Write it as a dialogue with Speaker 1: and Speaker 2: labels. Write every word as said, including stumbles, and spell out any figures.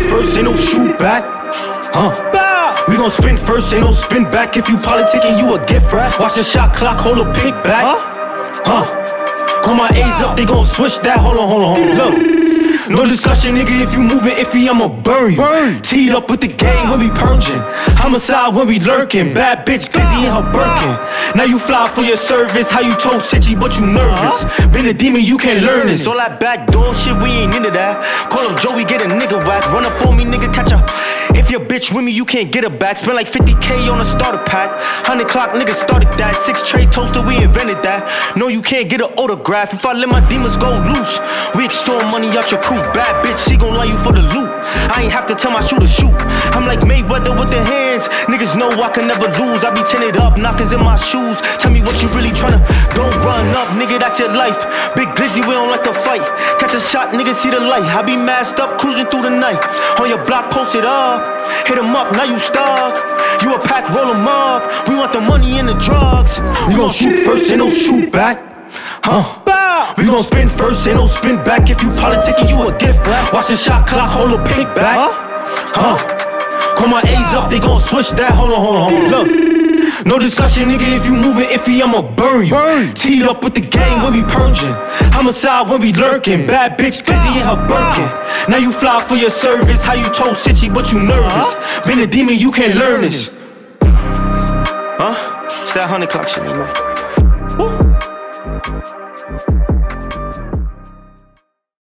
Speaker 1: first, ain't no shoot back. Huh? We gon' spin first, ain't no spin back. If you politicking, you a gift wrap. Watch the shot clock, hold a pick back. Huh? Call my A's up, they gon' switch that. Hold on, hold on, hold on. Look. No discussion, nigga, if you moving iffy, I'ma burn you. Burn. Teed up with the gang when we purging. Homicide when we lurking. Bad bitch, glizzy in her Birkin. Now you fly for your service. How you told Sitchy, but you nervous. Uh-huh. Been a demon, you can't learn this.
Speaker 2: All that backdoor shit, we ain't into that. Call him Joey, get a nigga whack. Run up on me, nigga, catch a. If your bitch with me, you can't get her back. Spend like fifty K on a starter pack. Hundred clock, nigga started that. Six tray toaster, we invented that. No, you can't get an autograph. If I let my demons go loose, we extort money out your crew. Bad bitch, she gon' lie you for the loot. I ain't have to tell my shooter shoot. I'm like Mayweather with the hands. Niggas know I can never lose. I be tinted up, knockers in my shoes. Tell me what you really tryna. Don't run up, nigga, that's your life. Big glizzy, we don't like to fight. Catch a shot, nigga, see the light. I be masked up, cruising through the night. On your block, posted up. Hit him up, now you stuck. You a pack, roll him up. We want the money and the drugs.
Speaker 1: We gon' shoot first, ain't no shoot back. Huh? We gon' spin first, ain't no spin back. If you politicking, you a gift wrap. Watch the shot clock, hold a pick back. Huh? Call my A's up, they gon' switch that. Hold on, hold on, hold on. Look. No discussion, nigga, if you moving iffy, I'ma burn you. Burn. Teed up with the gang when we purging. Homicide when we lurking. Bad bitch, glizzy in her Birkin. Now you fly for your service. How you told Sitchy, but you nervous. Been a demon, you can't learn this.
Speaker 2: Huh? It's that hundred clock shit, man.